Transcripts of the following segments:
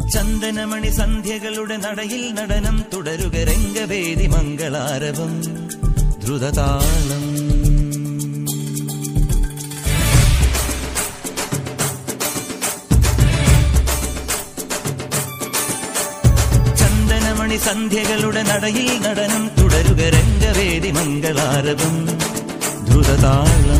ചന്ദനമണി സന്ധ്യകളുടെ നടയിൽ നടനം തുടരുക രംഗവേദി മംഗളാരവം ദ്രുതതാളം. ചന്ദനമണി സന്ധ്യകളുടെ നടയിൽ നടനം തുടരുക രംഗവേദി മംഗളാരവം ദ്രുതതാളം.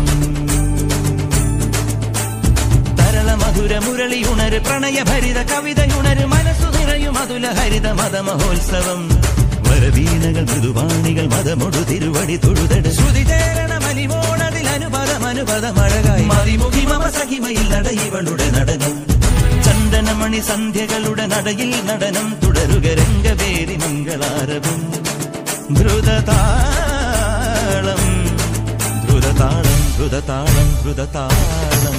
മധുര മുരളിയുണര് പ്രണയഭരിത കവിതയുണര് മനസ്സു നിറയും അതുല ഹരിത മതമഹോത്സവം. വരവീണകൾ മൃദുവാണികൾ മതമൊടു തിരുവടി തൊഴുതട് ശ്രുതി ചേരണ മലിമോണതിൽ അനുപദമഴകായി മറിമുഖി മമ സഹിമയിൽ നടയിവളുടെ നടനം. ചന്ദനമണി സന്ധ്യകളുടെ നടയിൽ നടനം തുടരുക രംഗവേദി മംഗളാരവം ദ്രുതതാളം ദ്രുതതാളം ദ്രുതതാളം ദ്രുതതാളം.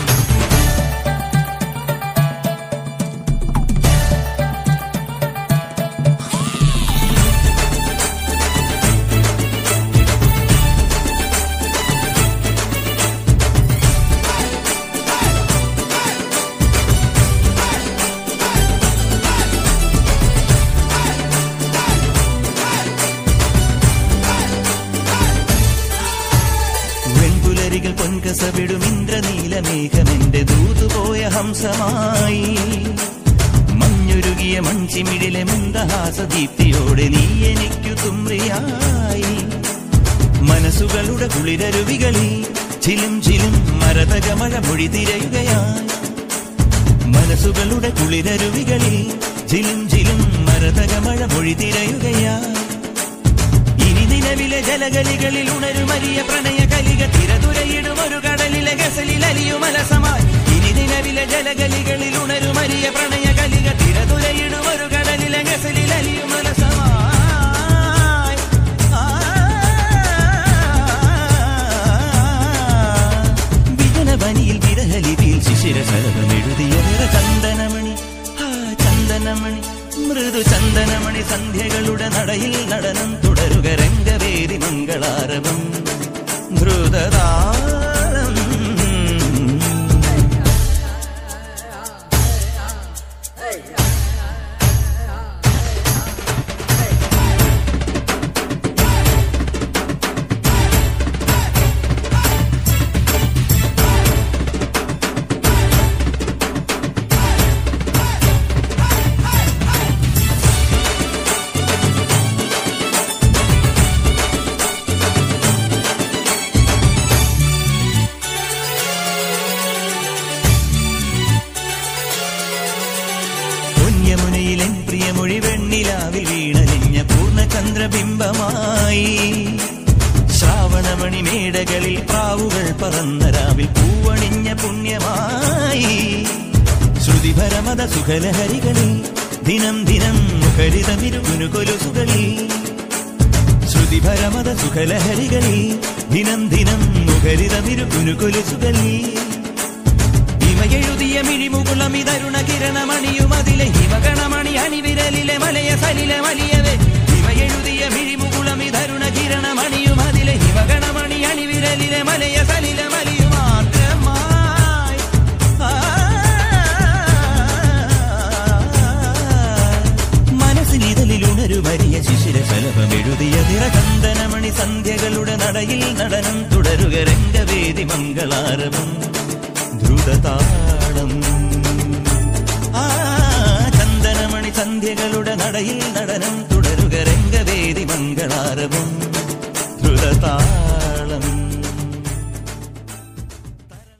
പൊൻകസവിടും ഇന്ദ്രനീലമേഘമെന്റെ ദൂതുപോയ ഹംസമായി മഞ്ഞുരുകിയ മൺചിമിടിലെ മന്ദഹാസദീപ്തിയോടെ നീ എനിക്കു തുമ്രിയായി. മനസ്സുകളുടെ കുളിരരുവികളിൽ ചിലും ചിലും മരതകമഴ മൊഴി തിരയുകയായി. മനസ്സുകളുടെ കുളിരരുവികളിൽ ചിലും ചിലും മരതകമഴ മൊഴി തിരയുകയായി. ഇനി നിലവിലെ ജലഗലികളിൽ ഉണരുമരിയ പ്രണയ കലിക തിരതുരയിടും ഒരു കടലിലെ ഗസലിൽ അലിയുമലസമായി. ഇനി നിലവിലെ ജലഗലികളിൽ ഉണരുമരിയ പ്രണയ കലിക തിരതുരയിടും ഒരു കടലിലെ ഗസലിൽ അലിയുമലസമായി. വിജനവനിയിൽ വിരഹലിപിയിൽ ശിശിരശലഭമെഴുതിയ ചന്ദനമണി ചന്ദനമണി മൃദു ചന്ദനമണി സന്ധ്യകളുടെ നടയിൽ നടനം തുടരുക രംഗവേദി മംഗളാരവം ദ്രുതതാളം. യമുനയിലെൻ പ്രിയമൊഴി വെണ്ണിലാവിൽ വീണലിഞ്ഞ പൂർണ്ണചന്ദ്രബിംബമായി. ശ്രാവണമണി മേടകളിൽ പ്രാവുകൾ പറന്ന രാവിൽ പൂവണിഞ്ഞ പുണ്യമായി. ശ്രുതിഭരമത സുഖലഹരികളിൽ ദിനം ദിനം മുഖരിതമിരുകുനുകൊലുസുകളിൽ. ശ്രുതിഭരമത സുഖലഹരികളിൽ ദിനം ദിനം മുഖരിതമിരുകുനുകൊലുസുകളിൽ. ിയ മിഴിമുകുളമി തരുണ കിരണമണിയുമതിലെ ഹിമഗണമണി അണിവിരലിലെ മലയ സലിലെ വലിയവേ. ഹിമയെഴുതിയ മിഴിമുകുളമി തരുണ കിരണമണിയുമതിലെ ഹിമഗണമണി അണിവിരലിലെ മലയ സലിലെ വലിയുമാത്രമായി. മനസ്സിലിതലിലുണരുമരിയ ശിശിരശലഭമെഴുതിയ നിറചന്ദനമണി സന്ധ്യകളുടെ നടയിൽ നടനം തുടരുക രംഗവേദി മംഗളാരവം ദ്രുതതാളം. ചന്ദനമണി സന്ധ്യകളുടെ നടയിൽ നടനം തുടരുക രംഗവേദി മംഗളാരവം